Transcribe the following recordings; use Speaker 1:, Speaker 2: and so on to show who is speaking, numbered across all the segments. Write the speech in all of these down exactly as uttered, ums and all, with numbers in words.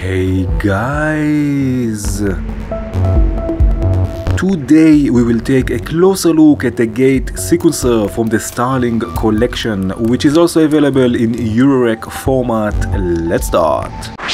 Speaker 1: Hey guys! Today we will take a closer look at the gate sequencer from the Starling collection, which is also available in Eurorack format. Let's start!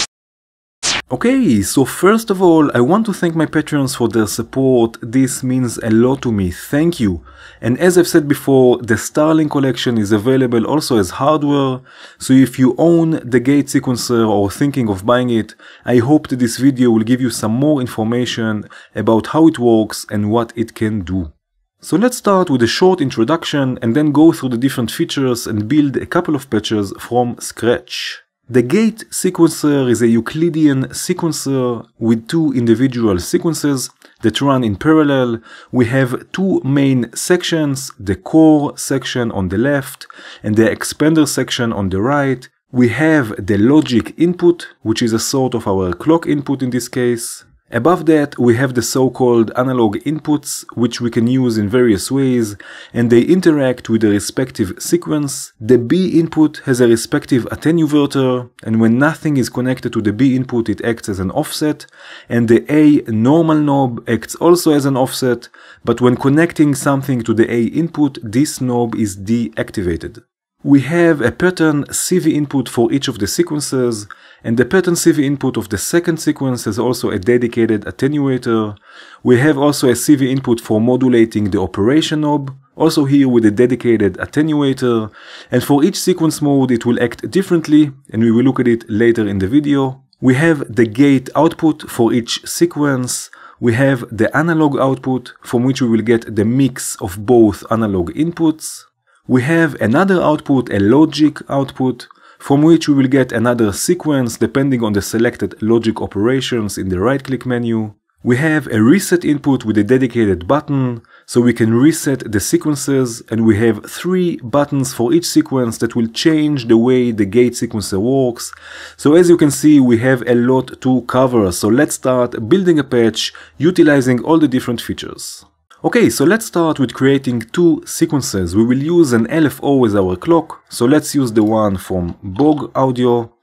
Speaker 1: Okay, so first of all, I want to thank my patrons for their support. This means a lot to me, thank you. And as I've said before, the Starling collection is available also as hardware, so if you own the gate sequencer or thinking of buying it, I hope that this video will give you some more information about how it works and what it can do. So let's start with a short introduction and then go through the different features and build a couple of patches from scratch. The gate sequencer is a Euclidean sequencer with two individual sequences that run in parallel. We have two main sections, the core section on the left and the expander section on the right. We have the logic input, which is a sort of our clock input in this case. Above that, we have the so-called analog inputs, which we can use in various ways, and they interact with the respective sequence. The B input has a respective attenuverter, and when nothing is connected to the B input, it acts as an offset, and the A normal knob acts also as an offset, but when connecting something to the A input, this knob is deactivated. We have a pattern C V input for each of the sequences, and the pattern C V input of the second sequence has also a dedicated attenuator. We have also a C V input for modulating the operation knob, also here with a dedicated attenuator, and for each sequence mode it will act differently, and we will look at it later in the video. We have the gate output for each sequence. We have the analog output, from which we will get the mix of both analog inputs. We have another output, a logic output, from which we will get another sequence depending on the selected logic operations in the right-click menu. We have a reset input with a dedicated button, so we can reset the sequences, and we have three buttons for each sequence that will change the way the gate sequencer works. So as you can see, we have a lot to cover, so let's start building a patch utilizing all the different features. Okay, so let's start with creating two sequences. We will use an L F O as our clock, so let's use the one from Bog Audio,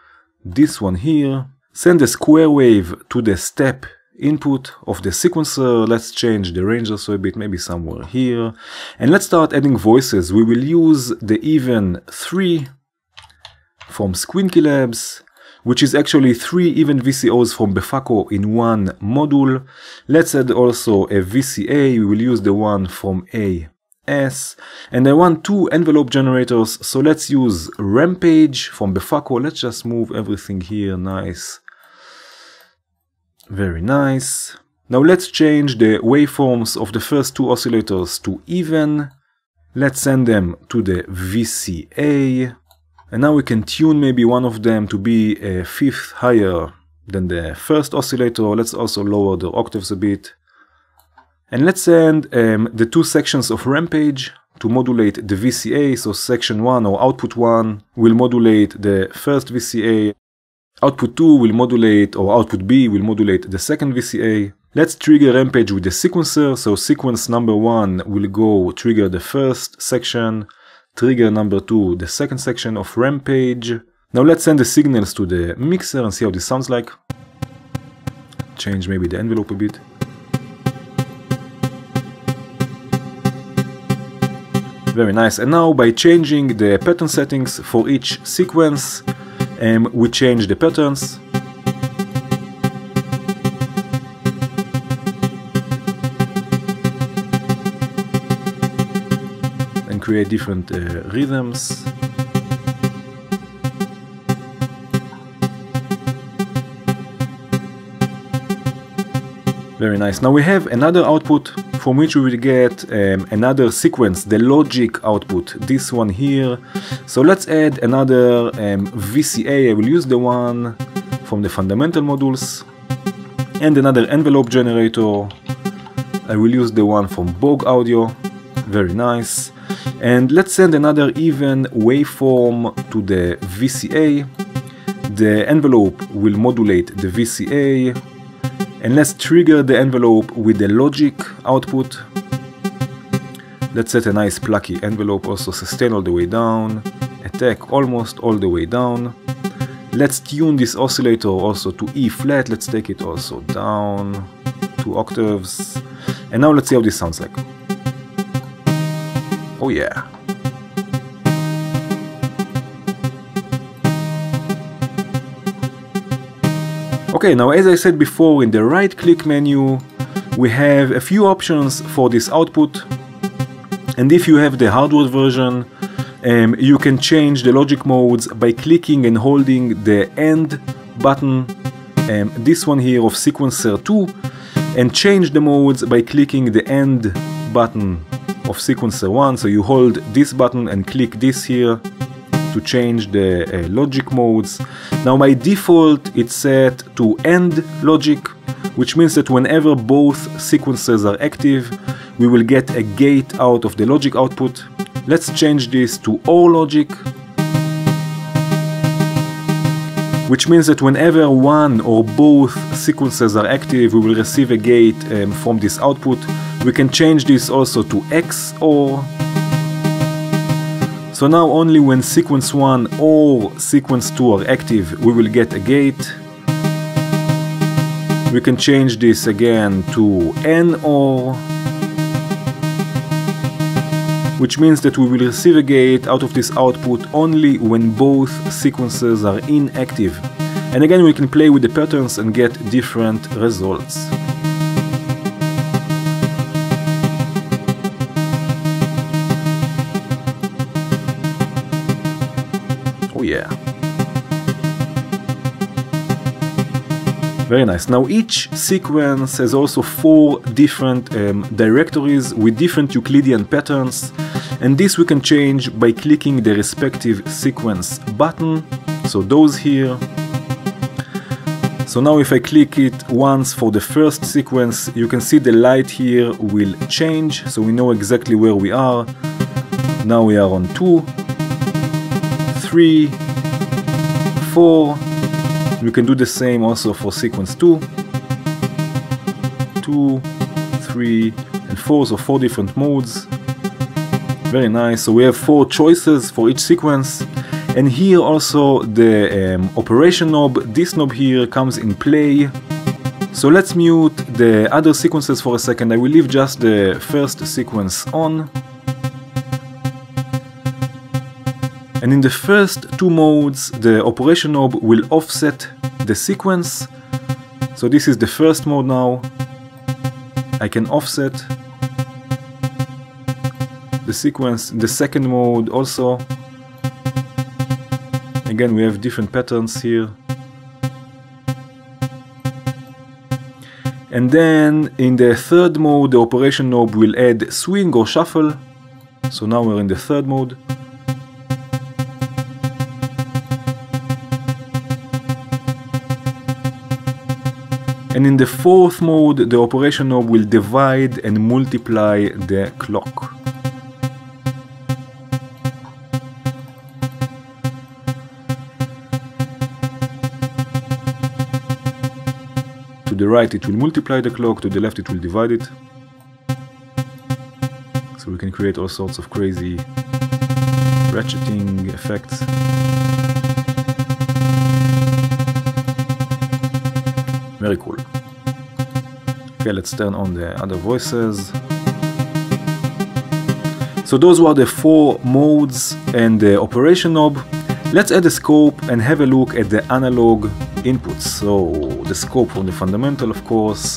Speaker 1: this one here. Send a square wave to the step input of the sequencer. Let's change the range also a bit, maybe somewhere here. And let's start adding voices. We will use the even three from Squinky Labs, which is actually three even V C Os from Befaco in one module. Let's add also a V C A, we will use the one from A S. And I want two envelope generators, so let's use Rampage from Befaco. Let's just move everything here, nice. Very nice. Now let's change the waveforms of the first two oscillators to even. Let's send them to the V C A. And now we can tune maybe one of them to be a fifth higher than the first oscillator. Let's also lower the octaves a bit. And let's send um, the two sections of Rampage to modulate the V C A. So section one or output one will modulate the first V C A. Output two will modulate, or output B will modulate the second V C A. Let's trigger Rampage with the sequencer. So sequence number one will go trigger the first section. Trigger number two, the second section of Rampage. Now let's send the signals to the mixer and see how this sounds like. Change maybe the envelope a bit. Very nice. And now by changing the pattern settings for each sequence, um, we change the patterns. Create different uh, rhythms. Very nice. Now we have another output from which we will get um, another sequence, the logic output, this one here. So let's add another um, V C A. I will use the one from the fundamental modules, and another envelope generator. I will use the one from Bog Audio. Very nice. And let's send another even waveform to the V C A. The envelope will modulate the V C A. And let's trigger the envelope with the logic output. Let's set a nice plucky envelope, also sustain all the way down, attack almost all the way down. Let's tune this oscillator also to E flat. Let's take it also down two octaves. And now let's see how this sounds like. Oh yeah. Okay, now as I said before, in the right click menu we have a few options for this output, and if you have the hardware version, um, you can change the logic modes by clicking and holding the end button, um, this one here of sequencer two, and change the modes by clicking the end button of sequencer one. So you hold this button and click this here to change the uh, logic modes. Now by default it's set to end logic, which means that whenever both sequences are active, we will get a gate out of the logic output. Let's change this to O R logic, which means that whenever one or both sequences are active, we will receive a gate um, from this output. We can change this also to X O R. So now only when sequence one or sequence two are active, we will get a gate. We can change this again to N O R, which means that we will receive a gate out of this output only when both sequences are inactive. And again, we can play with the patterns and get different results. Oh yeah. Very nice. Now each sequence has also four different um, directories with different Euclidean patterns, and this we can change by clicking the respective sequence button, so those here. So now if I click it once for the first sequence, you can see the light here will change, so we know exactly where we are. Now we are on two, three, four. We can do the same also for sequence two, two, three, and four, so four different modes. Very nice. So we have four choices for each sequence, and here also the um, operation knob, this knob here, comes in play. So let's mute the other sequences for a second. I will leave just the first sequence on. And in the first two modes, the operation knob will offset the sequence. So this is the first mode now. I can offset the sequence. In the second mode also. Again, we have different patterns here. And then in the third mode, the operation knob will add swing or shuffle. So now we're in the third mode. And in the fourth mode, the operation knob will divide and multiply the clock. To the right it will multiply the clock, to the left it will divide it. So we can create all sorts of crazy ratcheting effects. Very cool. Okay, let's turn on the other voices. So those were the four modes and the operation knob. Let's add a scope and have a look at the analog inputs. So the scope from the fundamental, of course.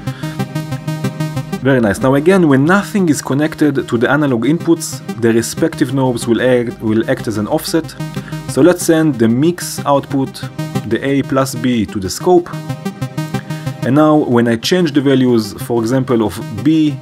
Speaker 1: Very nice. Now again, when nothing is connected to the analog inputs, the respective knobs will act, will act as an offset. So let's send the mix output, the A plus B, to the scope. And now when I change the values, for example of B,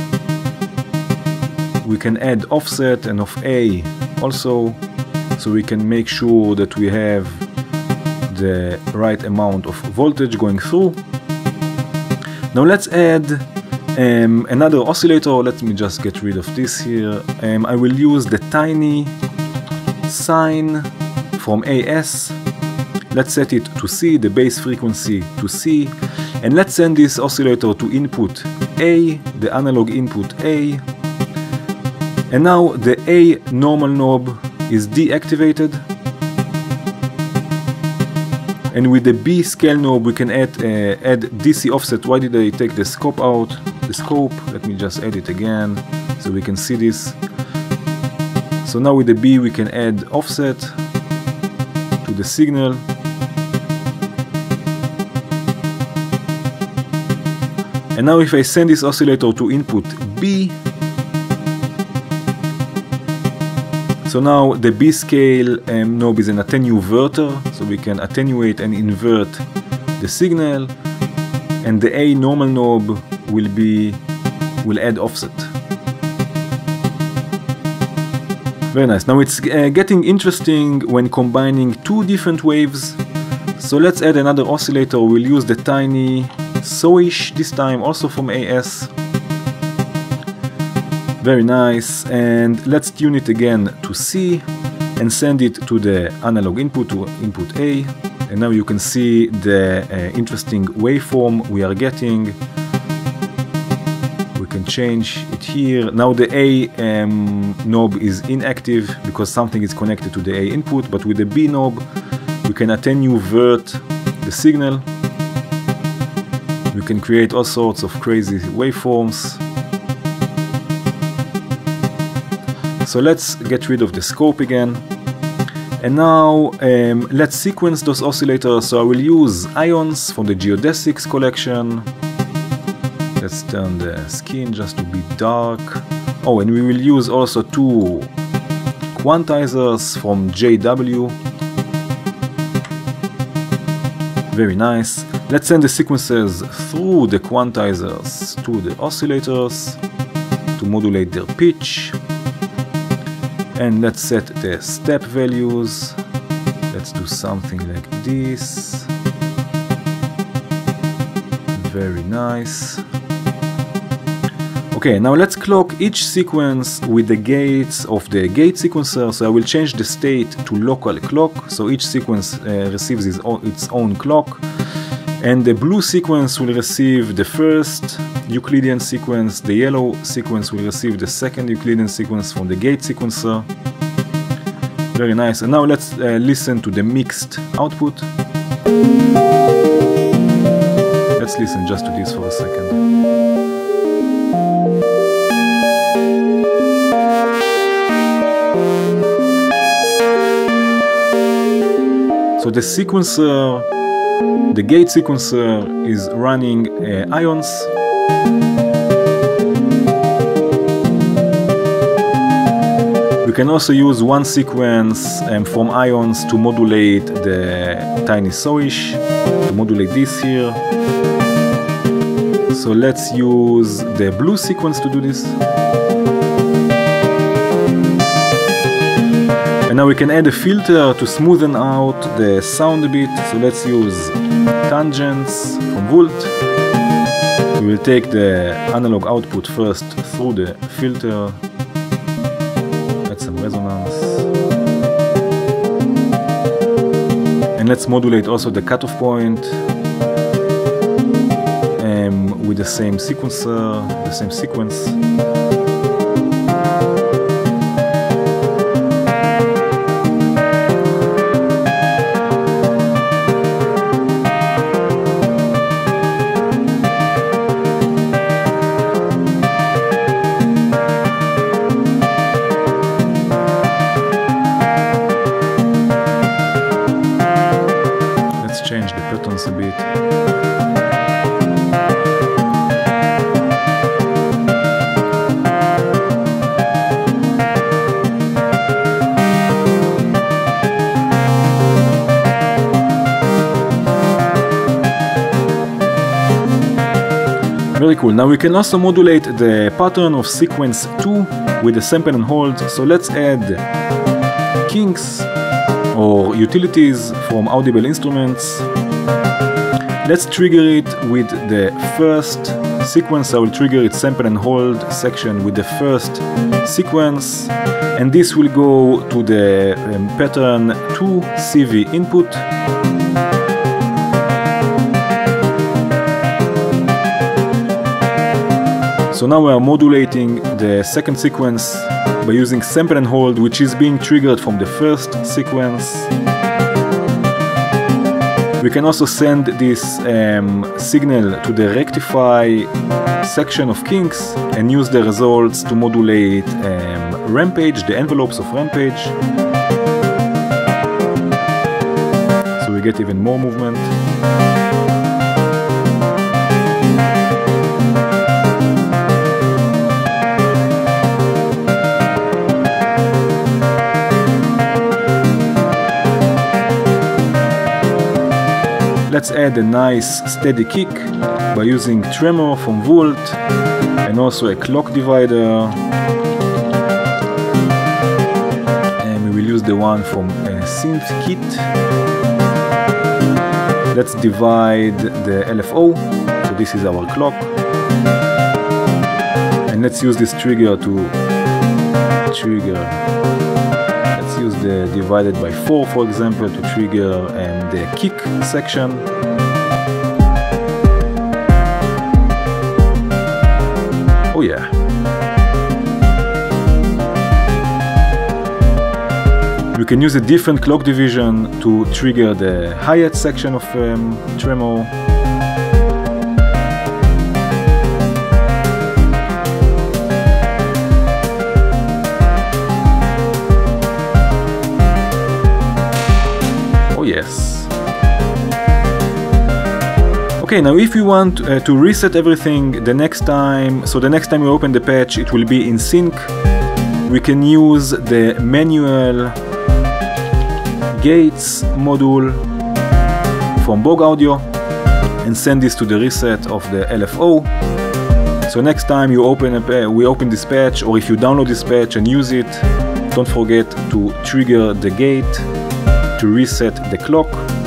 Speaker 1: we can add offset, and of A also, so we can make sure that we have the right amount of voltage going through. Now let's add um, another oscillator. Let me just get rid of this here. Um, I will use the tiny sine from A S. Let's set it to C, the base frequency to C. And let's send this oscillator to input A, the analog input A. And now the A normal knob is deactivated. And with the B scale knob we can add, uh, add D C offset. Why did I take the scope out? The scope, let me just add it again so we can see this. So now with the B we can add offset to the signal. And now if I send this oscillator to input B, so now the B scale um, knob is an attenuverter, so we can attenuate and invert the signal, and the A normal knob will be will add offset. Very nice. Now it's uh, getting interesting when combining two different waves. So let's add another oscillator. We'll use the tiny Soish, this time also from A S. Very nice. And let's tune it again to C and send it to the analog input, to input A. And now you can see the uh, interesting waveform we are getting. We can change it here. Now the A um, knob is inactive because something is connected to the A input, but with the B knob we can attenuate the signal. We can create all sorts of crazy waveforms. So let's get rid of the scope again. And now um, let's sequence those oscillators. So I will use ions from the geodesics collection. Let's turn the skin just to be dark. Oh, and we will use also two quantizers from J W. Very nice. Let's send the sequences through the quantizers to the oscillators to modulate their pitch. And let's set the step values. Let's do something like this. Very nice. Okay, now let's clock each sequence with the gates of the gate sequencer. So I will change the state to local clock. So each sequence uh, receives its own, its own clock. And the blue sequence will receive the first Euclidean sequence, the yellow sequence will receive the second Euclidean sequence from the gate sequencer. Very nice. And now let's uh, listen to the mixed output. Let's listen just to this for a second. So the sequencer, the gate sequencer is running uh, ions. We can also use one sequence um, from ions to modulate the tiny Soish, to modulate this here. So let's use the blue sequence to do this. And now we can add a filter to smoothen out the sound a bit. So let's use tangents from Volt. We will take the analog output first through the filter. Add some resonance. And let's modulate also the cutoff point um, with the same sequencer, the same sequence. Change the patterns a bit. Very cool. Now we can also modulate the pattern of sequence two with the sample and hold. So let's add kinks or utilities from Audible Instruments. Let's trigger it with the first sequence. I will trigger its sample and hold section with the first sequence, and this will go to the um, pattern two C V input. So now we are modulating the second sequence by using sample and hold, which is being triggered from the first sequence. We can also send this um, signal to the rectify section of kinks and use the results to modulate um, rampage, the envelopes of rampage. So we get even more movement. Let's add a nice steady kick by using tremor from Volt and also a clock divider, and we will use the one from a synth kit. Let's divide the L F O, so this is our clock, and let's use this trigger to trigger. Let's use the divided by four, for example, to trigger um, the kick section. Oh yeah. We can use a different clock division to trigger the hi-hat section of um, tremor. Oh yes. Okay, now if we want uh, to reset everything the next time, so the next time we open the patch it will be in sync, we can use the manual gates module from Bogue Audio and send this to the reset of the L F O. So next time you open a, we open this patch, or if you download this patch and use it, don't forget to trigger the gate to reset the clock.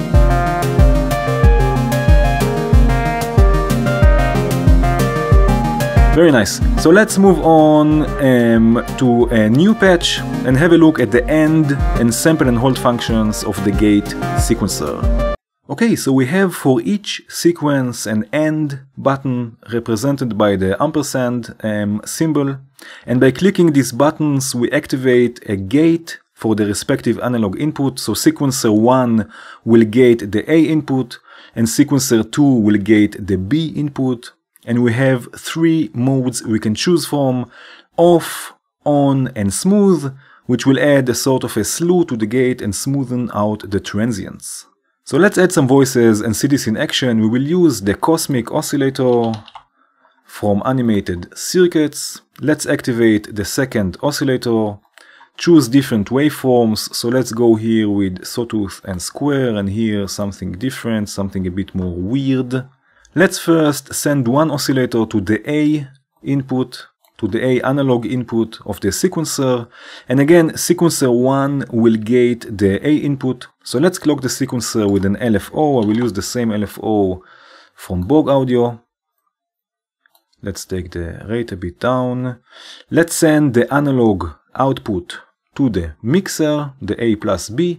Speaker 1: Very nice. So let's move on um, to a new patch and have a look at the end and sample and hold functions of the gate sequencer. Okay, so we have for each sequence an end button represented by the ampersand um, symbol, and by clicking these buttons we activate a gate for the respective analog input. So sequencer one will gate the A input and sequencer two will gate the B input. And we have three modes we can choose from: off, on, and smooth, which will add a sort of a slew to the gate and smoothen out the transients. So let's add some voices and see this in action. We will use the Cosmic Oscillator from Animated Circuits. Let's activate the second oscillator, choose different waveforms. So let's go here with sawtooth and square, and here something different, something a bit more weird. Let's first send one oscillator to the A input, to the A analog input of the sequencer. And again, sequencer one will gate the A input. So let's clock the sequencer with an L F O. I will use the same L F O from Bogue Audio. Let's take the rate a bit down. Let's send the analog output to the mixer, the A plus B.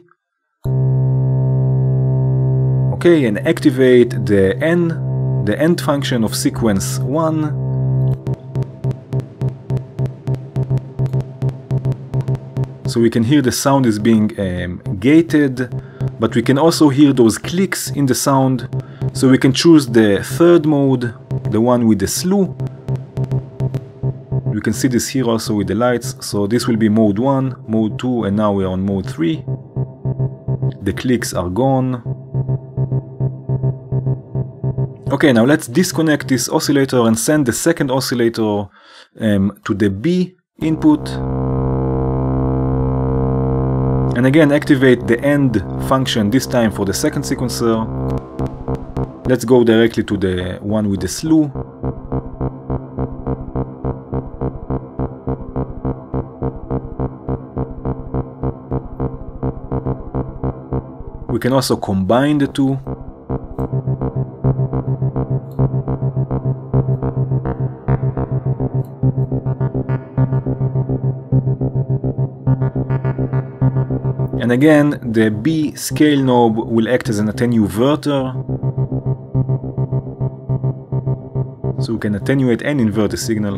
Speaker 1: Okay, and activate the N. The end function of sequence one. So we can hear the sound is being um, gated, but we can also hear those clicks in the sound. So we can choose the third mode, the one with the slew. You can see this here also with the lights. So this will be mode one, mode two, and now we are on mode three. The clicks are gone. Okay, now let's disconnect this oscillator and send the second oscillator um, to the B input. And again, activate the end function, this time for the second sequencer. Let's go directly to the one with the slew. We can also combine the two. And again, the B scale knob will act as an attenuverter. So we can attenuate and invert the signal.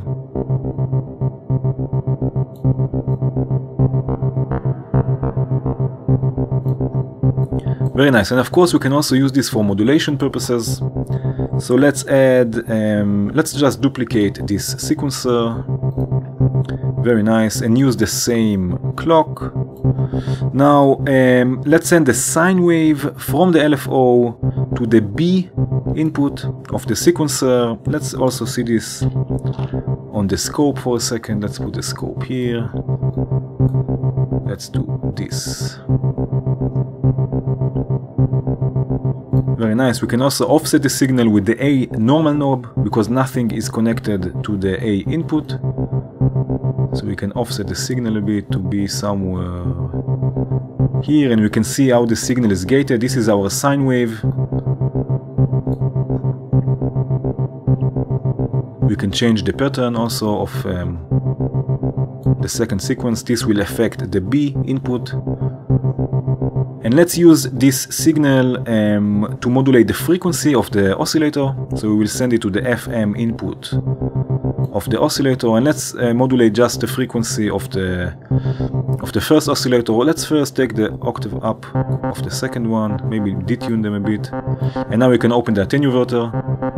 Speaker 1: Very nice, and of course we can also use this for modulation purposes. So let's add, um, let's just duplicate this sequencer. Very nice, and use the same clock. Now um, let's send the sine wave from the L F O to the B input of the sequencer. Let's also see this on the scope for a second. Let's put the scope here. Let's do this. Very nice. We can also offset the signal with the A normal knob because nothing is connected to the A input. So we can offset the signal a bit to be somewhere here, and we can see how the signal is gated. This is our sine wave. We can change the pattern also of um, the second sequence. This will affect the B input. And let's use this signal um, to modulate the frequency of the oscillator. So we will send it to the F M input of the oscillator, and let's uh, modulate just the frequency of the of the first oscillator. Let's first take the octave up of the second one, maybe detune them a bit, and now we can open the attenuator.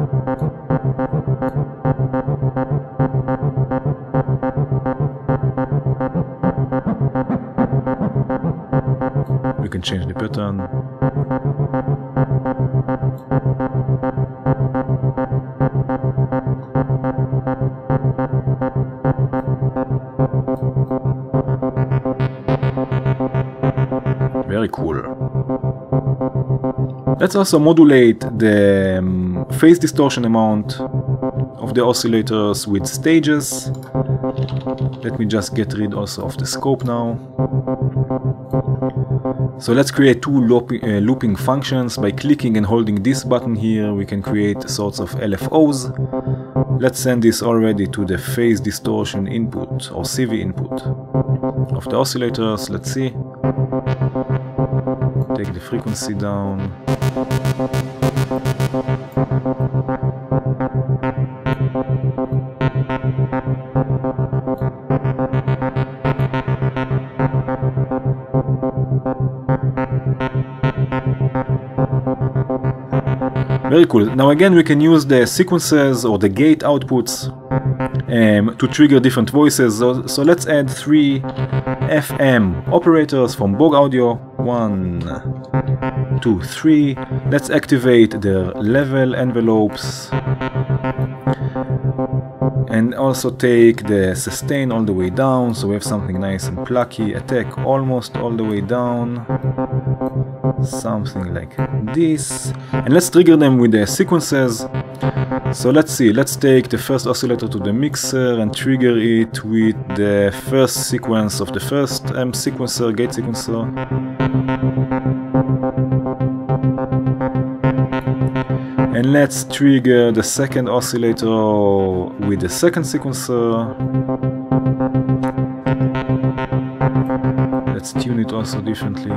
Speaker 1: We can change the pattern. Very cool. Let's also modulate the um, phase distortion amount of the oscillators with stages. Let me just get rid also of the scope now. So let's create two looping, uh, looping functions. By clicking and holding this button here, we can create sorts of L F Os. Let's send this already to the phase distortion input or C V input of the oscillators. Let's see. Take the frequency down. Very cool. Now again we can use the sequences or the gate outputs um, to trigger different voices. So, so let's add three F M operators from Bogue Audio. One, two, three. Let's activate their level envelopes. And also take the sustain all the way down, so we have something nice and plucky. Attack almost all the way down. Something like this. And let's trigger them with the sequences. So let's see, let's take the first oscillator to the mixer and trigger it with the first sequence of the first um, sequencer, gate sequencer. And let's trigger the second oscillator with the second sequencer. Let's tune it also differently.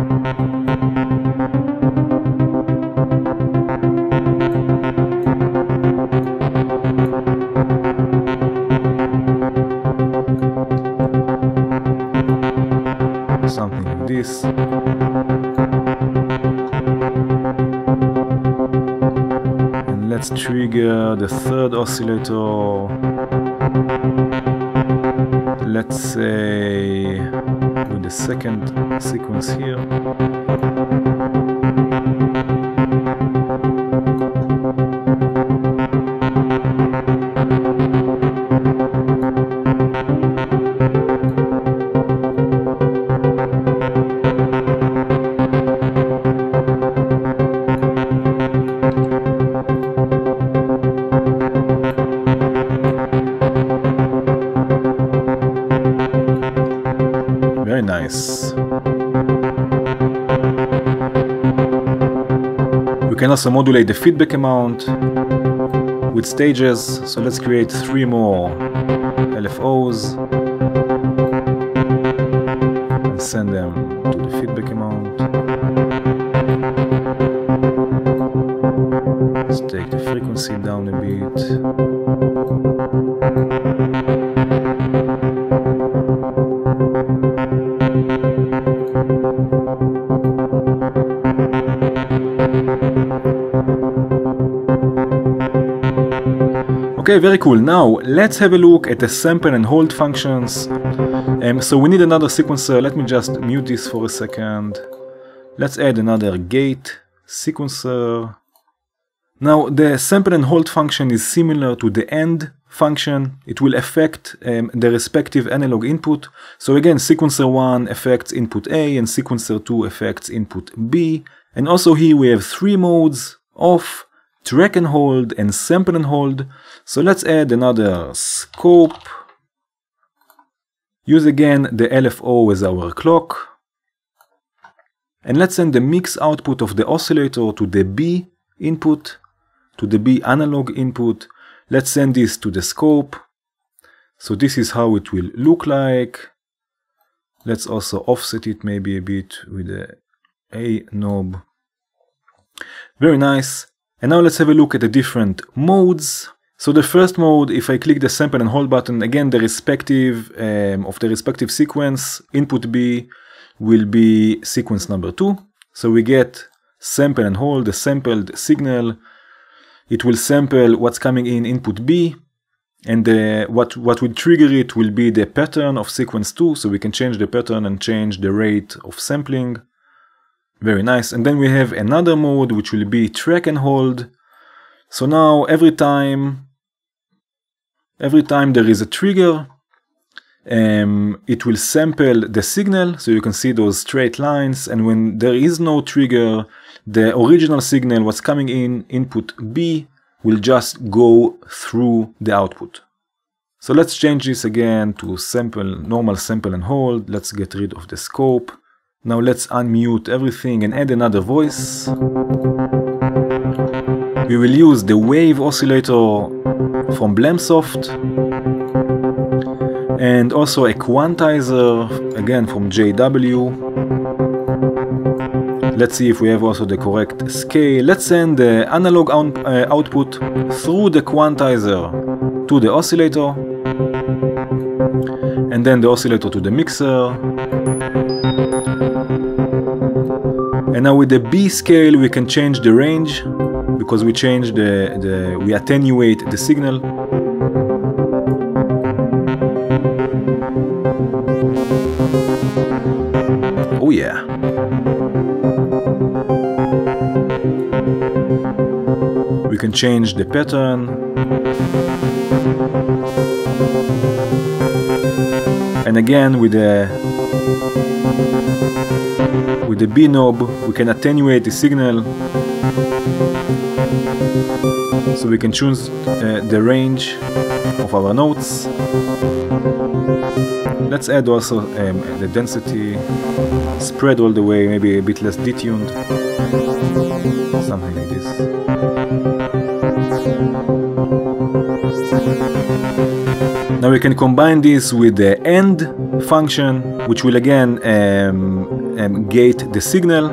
Speaker 1: Something like this. Let's trigger the third oscillator, let's say with the second sequence here. Very nice. We can also modulate the feedback amount with stages. So let's create three more L F Os and send them to the feedback amount. Let's take the frequency down a bit. Okay, very cool. Now let's have a look at the sample and hold functions. Um, so we need another sequencer. Let me just mute this for a second. Let's add another gate sequencer. Now the sample and hold function is similar to the AND function. It will affect um, the respective analog input. So again, sequencer one affects input A and sequencer two affects input B. And also here we have three modes: off, track and hold, and sample and hold. So let's add another scope. Use again the L F O as our clock. And let's send the mix output of the oscillator to the B input, to the B analog input. Let's send this to the scope. So this is how it will look like. Let's also offset it maybe a bit with the A knob. Very nice. And now let's have a look at the different modes. So the first mode, if I click the sample and hold button, again the respective um, of the respective sequence, input B will be sequence number two. So we get sample and hold, the sampled signal. It will sample what's coming in input B, and the, what, what will trigger it will be the pattern of sequence two, so we can change the pattern and change the rate of sampling. Very nice. And then we have another mode which will be track and hold. So now every time, every time there is a trigger, um, it will sample the signal, so you can see those straight lines, and when there is no trigger, the original signal, what's coming in input B, will just go through the output. So let's change this again to sample, normal sample and hold. Let's get rid of the scope. Now let's unmute everything and add another voice. We will use the wave oscillator from Blamsoft, and also a quantizer, again from J W. Let's see if we have also the correct scale. Let's send the analog out, uh, output through the quantizer to the oscillator, and then the oscillator to the mixer. And now with the B scale we can change the range, because we change the, the we attenuate the signal. Oh yeah. We can change the pattern. And again with the with the B knob we can attenuate the signal. So we can choose uh, the range of our notes. Let's add also um, the density, spread all the way, maybe a bit less detuned, something like this. Now we can combine this with the AND function, which will again um, um, gate the signal.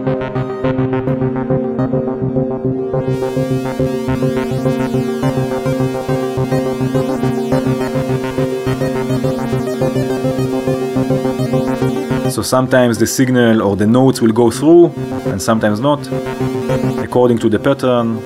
Speaker 1: So sometimes the signal or the notes will go through and sometimes not, according to the pattern.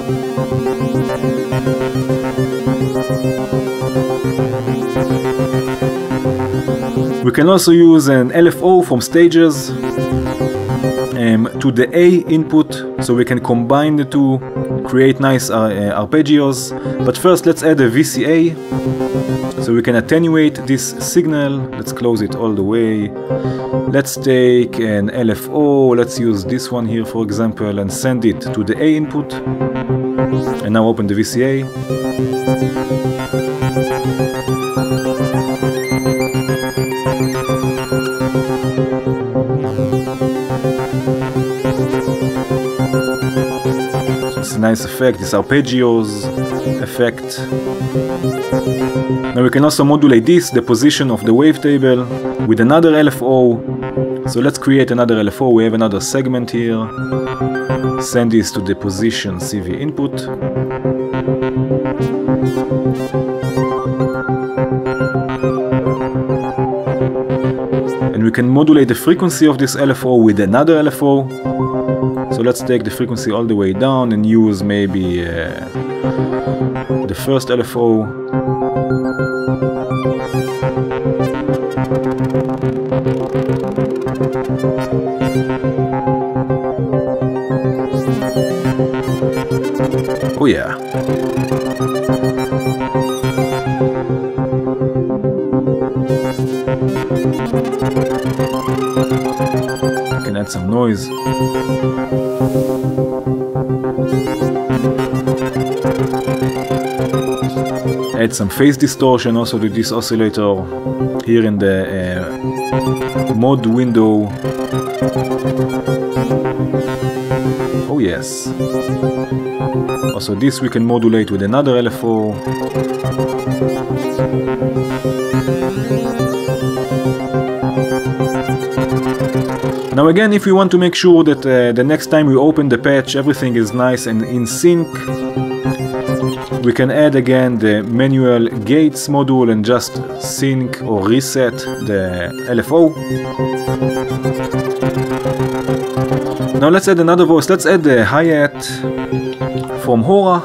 Speaker 1: We can also use an L F O from Stages um, to the A input, so we can combine the two, create nice uh, uh, arpeggios. But first let's add a V C A, so we can attenuate this signal. Let's close it all the way. Let's take an L F O, let's use this one here for example, and send it to the A input. And now open the V C A. It's a nice effect, this arpeggios effect. Now we can also modulate this, the position of the wavetable, with another L F O. So let's create another L F O. We have another segment here. Send this to the position C V input. And we can modulate the frequency of this L F O with another L F O. So let's take the frequency all the way down and use maybe uh, the first L F O. Oh yeah. Can add some noise. Add some phase distortion also to this oscillator here in the uh, mod window. Oh yes. Also this we can modulate with another L F O. Now again, if we want to make sure that uh, the next time we open the patch everything is nice and in sync, we can add again the manual gates module and just sync or reset the L F O. Now let's add another voice. Let's add the hi-hat from Hora,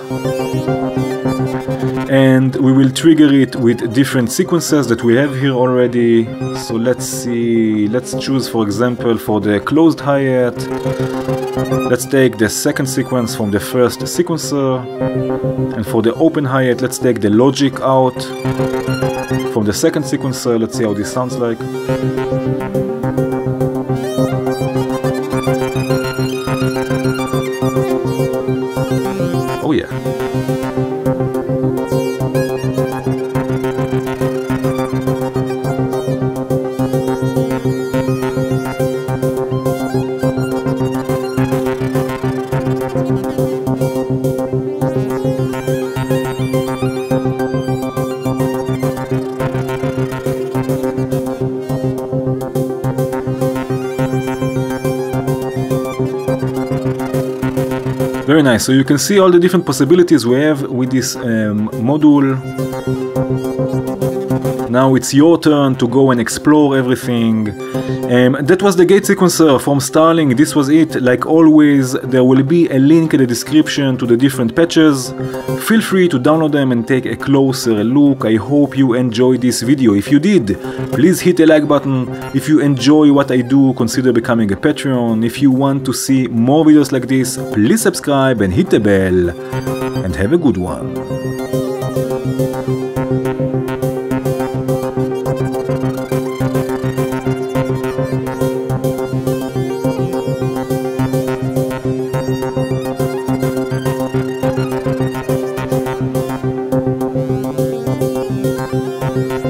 Speaker 1: and we will trigger it with different sequences that we have here already. So let's see, let's choose for example for the closed hi-hat, let's take the second sequence from the first sequencer, and for the open hi-hat let's take the logic out from the second sequencer. Let's see how this sounds like. Oh yeah. Very nice. So you can see all the different possibilities we have with this um, module. Now it's your turn to go and explore everything. Um, that was the gate sequencer from Starling. This was it. Like always, there will be a link in the description to the different patches. Feel free to download them and take a closer look. I hope you enjoyed this video. If you did, please hit the like button. If you enjoy what I do, consider becoming a Patreon. If you want to see more videos like this, please subscribe and hit the bell. And have a good one. Thank you.